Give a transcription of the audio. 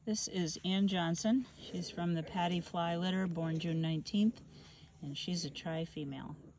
This is Ann Johnson. She's from the Patty Fly litter, born June 19th, and she's a tri-female.